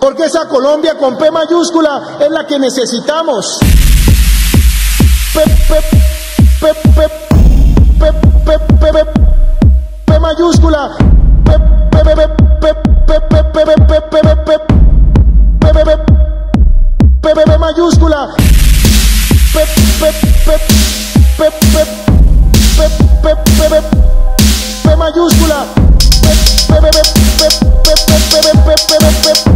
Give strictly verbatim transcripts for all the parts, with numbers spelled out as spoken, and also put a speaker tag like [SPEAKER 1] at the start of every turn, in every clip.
[SPEAKER 1] Porque esa Colombia con P mayúscula es la que necesitamos. P, P, P, P, P, P, P, P, P mayúscula. P, P, P, P, P, P, P, P, P, P, P, P, P, P mayúscula. P, P, P, P, P, P, P, P, P mayúscula. P, P, P, P, P, P, P, P, P,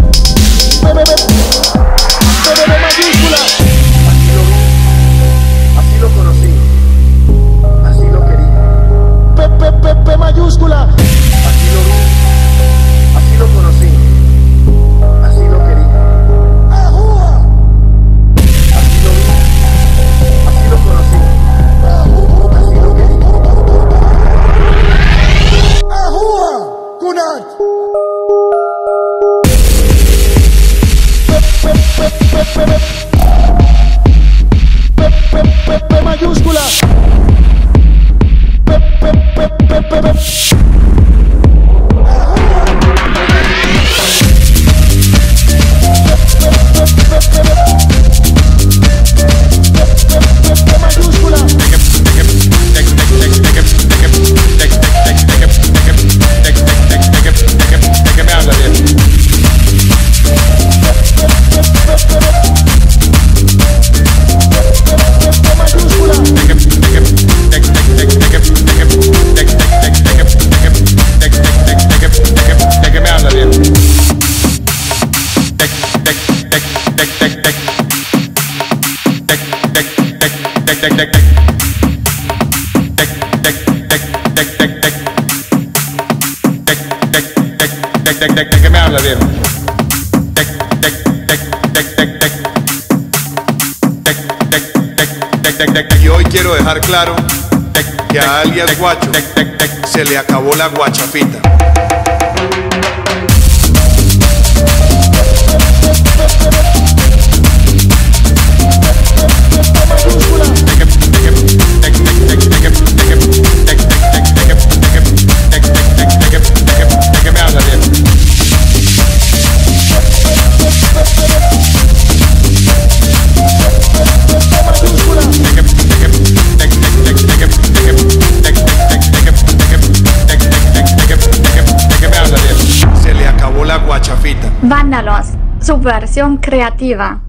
[SPEAKER 1] mayúscula.
[SPEAKER 2] Así lo vi, así lo conocí, así lo querí.
[SPEAKER 1] P, P, P, P mayúscula.
[SPEAKER 2] Así lo vi, así lo conocí, así lo querí. Así lo vi, así lo conocí, así lo querí.
[SPEAKER 1] Ajúa, Kunat. P mayúscula. P, P, P, P, P, P.
[SPEAKER 3] ¿De qué me habla, bien? Y hoy quiero dejar claro que a alias Guacho se le acabó la guachafita.
[SPEAKER 4] Vándalos, su versión creativa.